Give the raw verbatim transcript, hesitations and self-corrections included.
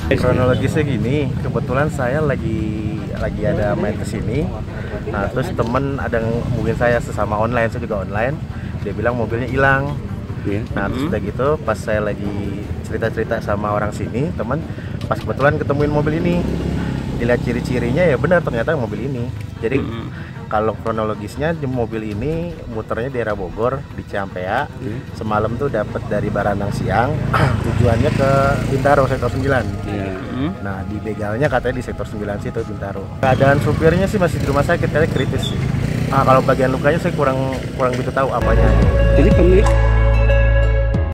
Kronologisnya gini, kebetulan saya lagi lagi ada main ke sini. Nah, terus temen ada yang hubungin saya sesama online, saya juga online. Dia bilang mobilnya hilang. Nah, terus udah gitu pas saya lagi cerita-cerita sama orang sini, temen pas kebetulan ketemuin mobil ini. Dilihat ciri-cirinya ya benar ternyata mobil ini. Jadi kalau kronologisnya di mobil ini muternya daerah Bogor di Ciampea. Hmm. Semalam tuh dapat dari Baranang siang, tujuannya ke Bintaro sektor sembilan. Yeah. Hmm. Nah, di begalnya katanya di sektor sembilan situ Bintaro. Keadaan supirnya sih masih di rumah sakit, katanya kritis. Ah, kalau bagian lukanya saya kurang kurang begitu tahu apanya. Jadi pemilik